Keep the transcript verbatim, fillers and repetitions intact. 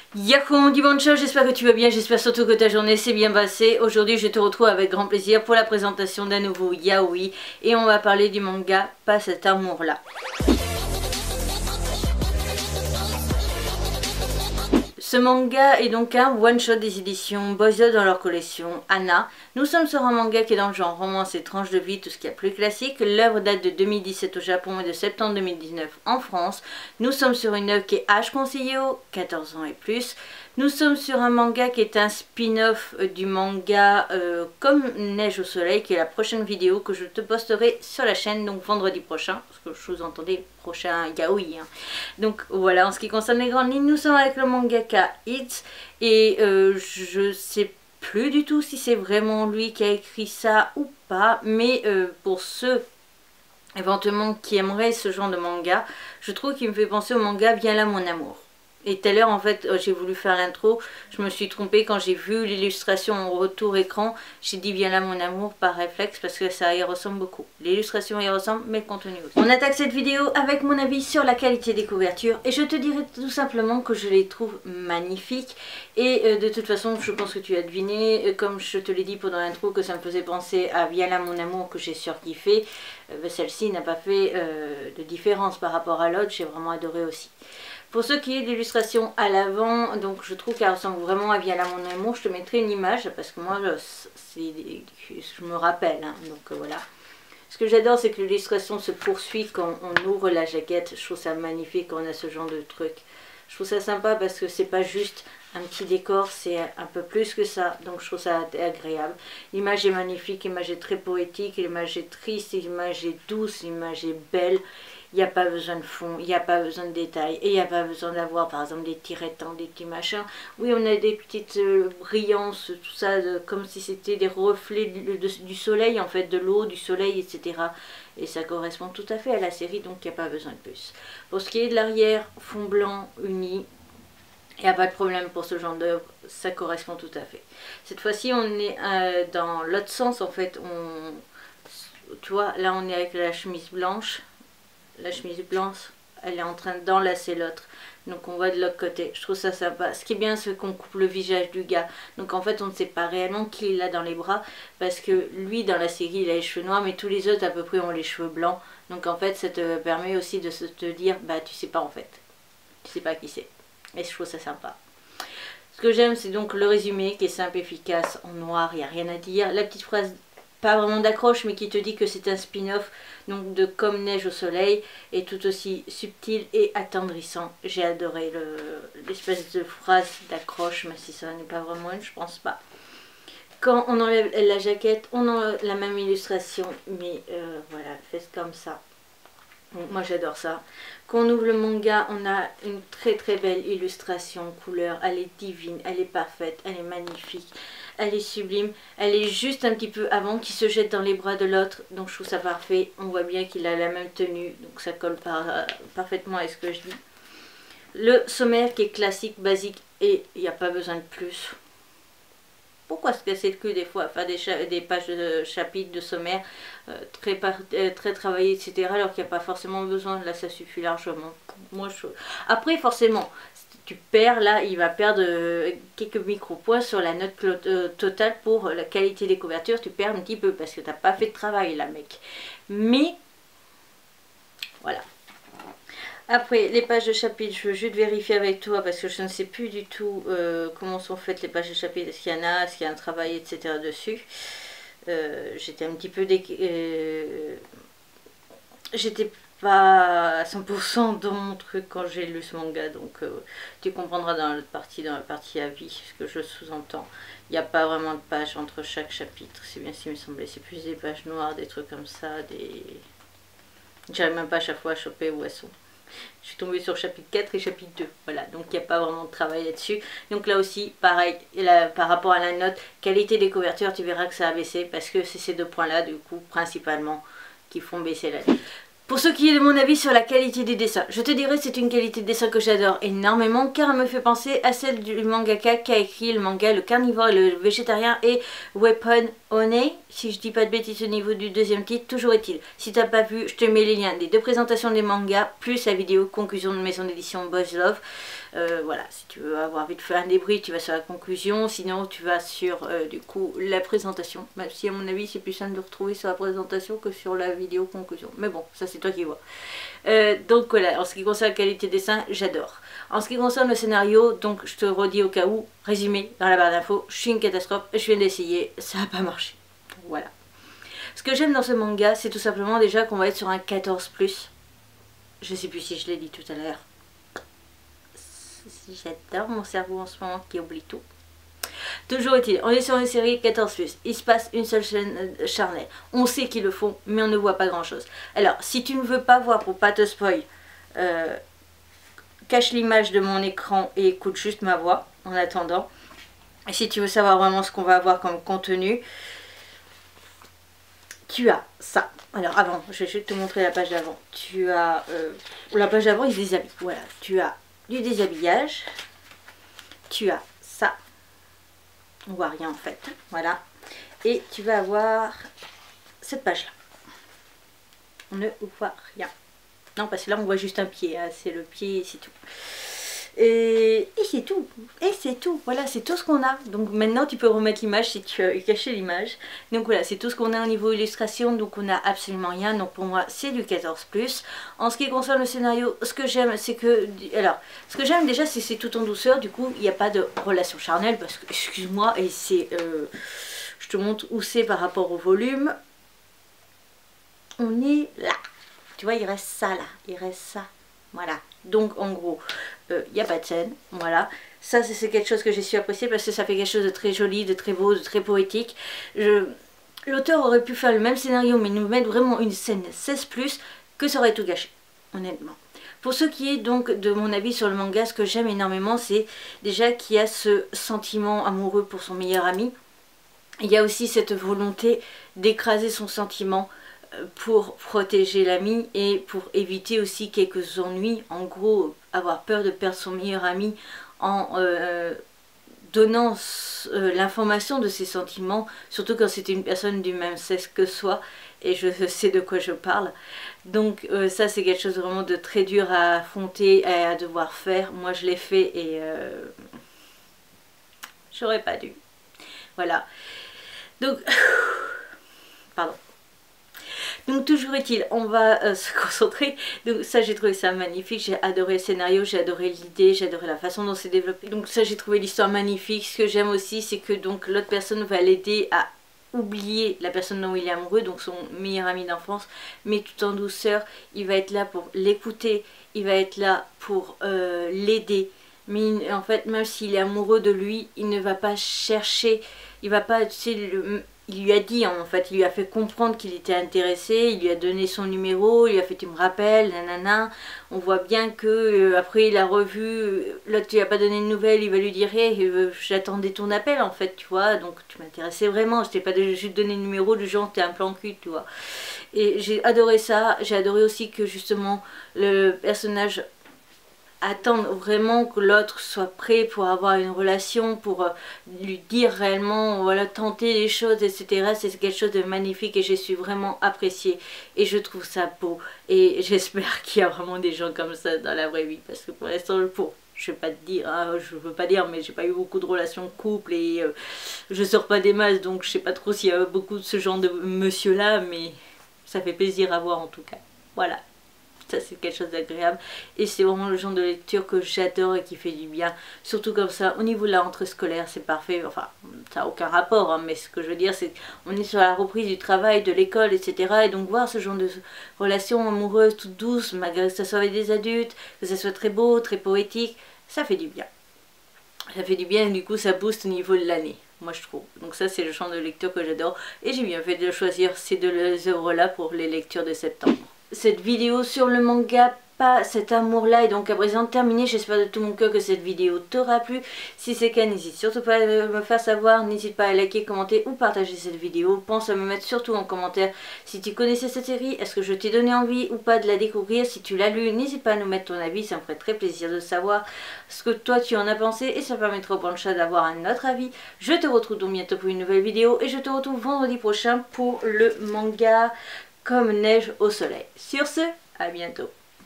Yahoo, du bonjour, j'espère que tu vas bien, j'espère surtout que ta journée s'est bien passée. Aujourd'hui je te retrouve avec grand plaisir pour la présentation d'un nouveau yaoi et on va parler du manga Pas cet amour là. Ce manga est donc un one-shot des éditions Boys Love dans leur collection Anna. Nous sommes sur un manga qui est dans le genre romance et tranche de vie, tout ce qui est plus classique. L'œuvre date de deux mille dix-sept au Japon et de septembre deux mille dix-neuf en France. Nous sommes sur une œuvre qui est âge conseillé aux quatorze ans et plus. Nous sommes sur un manga qui est un spin-off du manga euh, Comme Neige au Soleil, qui est la prochaine vidéo que je te posterai sur la chaîne, donc vendredi prochain, parce que je vous entendais prochain yaoi. Hein. Donc voilà, en ce qui concerne les grandes lignes, nous sommes avec le mangaka Hits, et euh, je sais plus du tout si c'est vraiment lui qui a écrit ça ou pas, mais euh, pour ceux éventuellement qui aimeraient ce genre de manga, je trouve qu'il me fait penser au manga Viens là mon amour. Et tout à l'heure en fait j'ai voulu faire l'intro, je me suis trompée quand j'ai vu l'illustration en retour écran, j'ai dit Viens là mon amour par réflexe parce que ça y ressemble beaucoup. L'illustration y ressemble mais le contenu aussi. On attaque cette vidéo avec mon avis sur la qualité des couvertures et je te dirais tout simplement que je les trouve magnifiques et euh, de toute façon je pense que tu as deviné, euh, comme je te l'ai dit pendant l'intro, que ça me faisait penser à Viens là mon amour que j'ai surkiffé. Euh, Celle-ci n'a pas fait euh, de différence par rapport à l'autre, j'ai vraiment adoré aussi. Pour ce qui est de l'illustration à l'avant, donc je trouve qu'elle ressemble vraiment à Viens là mon amour. Je te mettrai une image parce que moi je me rappelle, hein, donc euh, voilà. Ce que j'adore, c'est que l'illustration se poursuit quand on ouvre la jaquette. Je trouve ça magnifique quand on a ce genre de truc. Je trouve ça sympa parce que c'est pas juste un petit décor, c'est un peu plus que ça, donc je trouve ça agréable. L'image est magnifique, l'image est très poétique, l'image est triste, l'image est douce, l'image est belle. Il n'y a pas besoin de fond, il n'y a pas besoin de détails, et il n'y a pas besoin d'avoir par exemple des petits rectangles, des petits machins. Oui, on a des petites euh, brillances, tout ça, de, comme si c'était des reflets du, de, du soleil, en fait, de l'eau, du soleil, et cetera. Et ça correspond tout à fait à la série, donc il n'y a pas besoin de plus. Pour ce qui est de l'arrière, fond blanc uni, il n'y a pas de problème pour ce genre d'œuvre, ça correspond tout à fait. Cette fois-ci, on est euh, dans l'autre sens, en fait. On, tu vois, là, on est avec la chemise blanche. La chemise blanche, elle est en train d'enlacer l'autre. Donc on voit de l'autre côté. Je trouve ça sympa. Ce qui est bien, c'est qu'on coupe le visage du gars. Donc en fait, on ne sait pas réellement qui il a dans les bras. Parce que lui, dans la série, il a les cheveux noirs. Mais tous les autres, à peu près, ont les cheveux blancs. Donc en fait, ça te permet aussi de se te dire, bah tu sais pas en fait. Tu sais pas qui c'est. Et je trouve ça sympa. Ce que j'aime, c'est donc le résumé qui est simple, efficace, en noir. Il n'y a rien à dire. La petite phrase, pas vraiment d'accroche, mais qui te dit que c'est un spin-off donc de Comme Neige au Soleil, et tout aussi subtil et attendrissant. J'ai adoré l'espèce de phrase d'accroche, mais si ça n'est pas vraiment une, je pense pas. Quand on enlève la jaquette, on enlève la même illustration, mais euh, voilà, fait comme ça. Donc, moi j'adore ça. Quand on ouvre le manga, on a une très très belle illustration couleur. Elle est divine, elle est parfaite, elle est magnifique, elle est sublime. Elle est juste un petit peu avant qu'il se jette dans les bras de l'autre. Donc je trouve ça parfait. On voit bien qu'il a la même tenue, donc ça colle par, euh, parfaitement à ce que je dis. Le sommaire qui est classique, basique, et il n'y a pas besoin de plus. Pourquoi se casser le cul des fois, faire des, des pages de chapitres, de sommaire, euh, très, euh, très travaillées, et cetera. Alors qu'il n'y a pas forcément besoin, là ça suffit largement. Moi, je... Après forcément, tu perds, là il va perdre euh, quelques micro-points sur la note euh, totale pour la qualité des couvertures, tu perds un petit peu parce que tu n'as pas fait de travail là mec. Mais, voilà. Après, les pages de chapitre, je veux juste vérifier avec toi parce que je ne sais plus du tout euh, comment sont faites les pages de chapitre. Est-ce qu'il y en a, est-ce qu'il y a un travail, et cetera dessus. Euh, J'étais un petit peu... Euh, J'étais pas à cent pour cent dans mon truc quand j'ai lu ce manga. Donc euh, tu comprendras dans l'autre partie, dans la partie avis, ce que je sous-entends. Il n'y a pas vraiment de pages entre chaque chapitre. C'est bien ce qui me semblait. C'est plus des pages noires, des trucs comme ça. Des... J'arrive même pas à chaque fois à choper où elles sont. Je suis tombée sur chapitre quatre et chapitre deux. Voilà, donc il n'y a pas vraiment de travail là-dessus. Donc là aussi, pareil, là, par rapport à la note, qualité des couvertures, tu verras que ça a baissé. Parce que c'est ces deux points-là, du coup, principalement, qui font baisser la note. Pour ce qui est de mon avis sur la qualité des dessins, je te dirais que c'est une qualité de dessin que j'adore énormément car elle me fait penser à celle du mangaka qui a écrit le manga Le Carnivore et le Végétarien et Weapon One, si je dis pas de bêtises au niveau du deuxième titre. Toujours est-il, si t'as pas vu, je te mets les liens des deux présentations des mangas plus la vidéo conclusion de maison d'édition Boys Love. Euh, voilà, si tu veux avoir vite fait un débrief, tu vas sur la conclusion, sinon tu vas sur euh, du coup la présentation, même si à mon avis c'est plus simple de retrouver sur la présentation que sur la vidéo conclusion, mais bon, ça c'est toi qui vois. Euh, donc voilà, en ce qui concerne la qualité de dessin, j'adore. En ce qui concerne le scénario, donc je te redis au cas où, résumé dans la barre d'infos, je suis une catastrophe, je viens d'essayer, ça n'a pas marché. Donc, voilà. Ce que j'aime dans ce manga, c'est tout simplement déjà qu'on va être sur un quatorze plus. Je sais plus si je l'ai dit tout à l'heure. J'adore mon cerveau en ce moment qui oublie tout. Toujours est-il, on est sur une série quatorze plus, il se passe une seule chaîne euh, charnelle. On sait qu'ils le font, mais on ne voit pas grand chose. Alors, si tu ne veux pas voir pour pas te spoil, euh, cache l'image de mon écran et écoute juste ma voix en attendant. Et si tu veux savoir vraiment ce qu'on va avoir comme contenu, tu as ça. Alors avant, je vais juste te montrer la page d'avant. Tu as euh, la page d'avant, il se déshabille. Voilà, tu as du déshabillage. Tu as ça. On voit rien en fait. Voilà. Et tu vas avoir cette page-là. On ne voit rien. Non, parce que là, on voit juste un pied. Hein. C'est le pied et c'est tout. Et, et c'est tout. Et c'est tout. Voilà, c'est tout ce qu'on a. Donc maintenant, tu peux remettre l'image si tu as caché l'image. Donc voilà, c'est tout ce qu'on a au niveau illustration. Donc on n'a absolument rien. Donc pour moi, c'est du quatorze plus. En ce qui concerne le scénario, ce que j'aime, c'est que... Alors, ce que j'aime déjà, c'est que c'est tout en douceur. Du coup, il n'y a pas de relation charnelle. Parce que, excuse-moi, et c'est... Euh, je te montre où c'est par rapport au volume. On est là. Tu vois, il reste ça là. Il reste ça. Voilà. Donc, en gros, il euh, n'y a pas de scène. Voilà. Ça, c'est quelque chose que j'ai su apprécier parce que ça fait quelque chose de très joli, de très beau, de très poétique. L'auteur aurait pu faire le même scénario, mais nous mettre vraiment une scène seize plus, que ça aurait tout gâché. Honnêtement. Pour ce qui est donc de mon avis sur le manga, ce que j'aime énormément, c'est déjà qu'il y a ce sentiment amoureux pour son meilleur ami. Il y a aussi cette volonté d'écraser son sentiment pour protéger l'ami et pour éviter aussi quelques ennuis. En gros, avoir peur de perdre son meilleur ami en euh, donnant euh, l'information de ses sentiments, surtout quand c'est une personne du même sexe que soi, et je sais de quoi je parle. Donc euh, ça, c'est quelque chose vraiment de très dur à affronter et à devoir faire. Moi, je l'ai fait et euh, j'aurais pas dû. Voilà. Donc, pardon. Donc toujours est-il, on va euh, se concentrer. Donc ça, j'ai trouvé ça magnifique, j'ai adoré le scénario, j'ai adoré l'idée, j'ai adoré la façon dont c'est développé. Donc ça, j'ai trouvé l'histoire magnifique. Ce que j'aime aussi, c'est que donc l'autre personne va l'aider à oublier la personne dont il est amoureux, donc son meilleur ami d'enfance, mais tout en douceur. Il va être là pour l'écouter, il va être là pour euh, l'aider. Mais en fait, même s'il est amoureux de lui, il ne va pas chercher, il va pas, tu sais, le... Il lui a dit, en fait, il lui a fait comprendre qu'il était intéressé, il lui a donné son numéro, il lui a fait, tu me rappelles, nanana. On voit bien que euh, après il a revu, l'autre tu lui as pas donné de nouvelles, il va lui dire, hey, euh, j'attendais ton appel en fait, tu vois, donc tu m'intéressais vraiment, je t'ai pas juste donné le numéro du genre, t'es un plan cul, tu vois. Et j'ai adoré ça, j'ai adoré aussi que justement le personnage attendre vraiment que l'autre soit prêt pour avoir une relation, pour euh, lui dire réellement, voilà, tenter les choses, et cetera. C'est quelque chose de magnifique et j'ai su vraiment apprécier et je trouve ça beau. Et j'espère qu'il y a vraiment des gens comme ça dans la vraie vie, parce que pour l'instant, pour je vais pas te dire, hein, je veux pas dire, mais j'ai pas eu beaucoup de relations de couple et euh, je sors pas des masses, donc je sais pas trop s'il y a beaucoup de ce genre de monsieur là, mais ça fait plaisir à voir en tout cas. Voilà. Ça, c'est quelque chose d'agréable et c'est vraiment le genre de lecture que j'adore et qui fait du bien, surtout comme ça au niveau de la rentrée scolaire, c'est parfait. Enfin, ça n'a aucun rapport, hein, mais ce que je veux dire, c'est qu'on est sur la reprise du travail, de l'école, etc. Et donc voir ce genre de relation amoureuse toute douce, malgré que ça soit avec des adultes, que ça soit très beau, très poétique, ça fait du bien. Ça fait du bien et du coup ça booste au niveau de l'année, moi je trouve. Donc ça, c'est le genre de lecture que j'adore et j'ai bien fait de choisir ces deux œuvres là pour les lectures de septembre. Cette vidéo sur le manga, pas cet amour là, est donc à présent terminée. J'espère de tout mon cœur que cette vidéo t'aura plu. Si c'est le cas, n'hésite surtout pas à me faire savoir, n'hésite pas à liker, commenter ou partager cette vidéo. Pense à me mettre surtout en commentaire si tu connaissais cette série, est-ce que je t'ai donné envie ou pas de la découvrir. Si tu l'as lu, n'hésite pas à nous mettre ton avis, ça me ferait très plaisir de savoir ce que toi tu en as pensé et ça permettra au plancha d'avoir un autre avis. Je te retrouve donc bientôt pour une nouvelle vidéo et je te retrouve vendredi prochain pour le manga Comme neige au soleil. Sur ce, à bientôt.